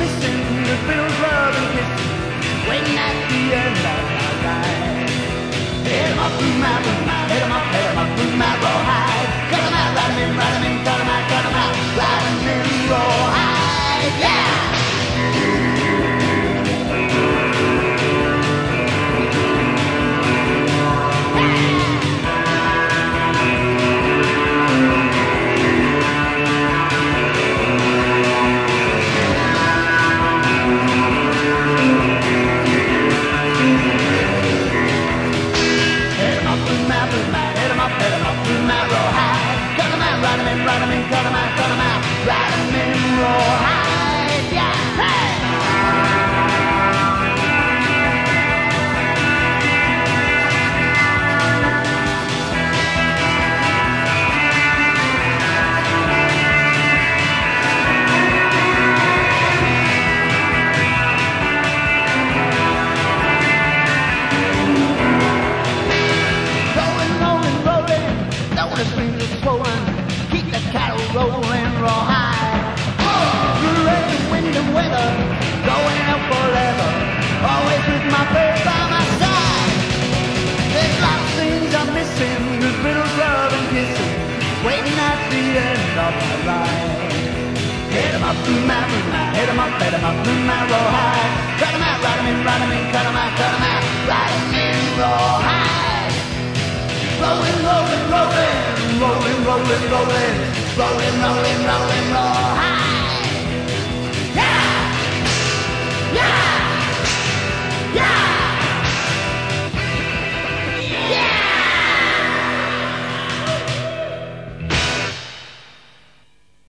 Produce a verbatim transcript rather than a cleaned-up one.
missing the Beatles' love and kisses, waiting at the end of my life. Hit 'em up, boom out, boom out, hit 'em up, hit 'em up, boom out, rawhide. Cut 'em out, ride 'em in, ride 'em in, cut 'em out, cut 'em out, ride 'em in, rawhide, yeah! Ride 'em in, ride 'em in, cut 'em out, cut 'em out, ride 'em in, rawhide, yeah, hey! Rolling, rolling, rolling, though the streams are swollen, keep the cattle rolling rawhide. Through rain, wind and weather, going out forever, always with my bird by my side. There's lots of things I'm missing, there's Beatles' love and kissing, waiting at the end of my life. Hit 'em up, boom out, boom out, hit 'em up, hit 'em up, boom out, rawhide. Cut 'em out, ride 'em in, ride 'em in, cut 'em out, cut 'em out, ride 'em in, rawhide. Rolling, rolling, rolling, rolling, rolling, rolling, rolling, rolling, rolling, rolling.